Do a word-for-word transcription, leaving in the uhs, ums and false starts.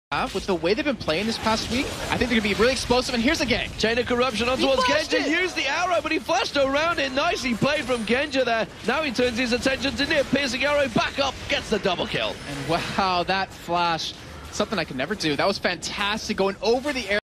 have, with the way they've been playing this past week, I think they're going to be really explosive, and here's a gank. Chain of Corruption on He towards flashed Genja, it. used the arrow, but he flashed around it. Nicely played from Genja there. Now he turns his attention to Nip, piercing arrow, back up, gets the double kill. And wow, that flash, something I could never do. That was fantastic, going over the air.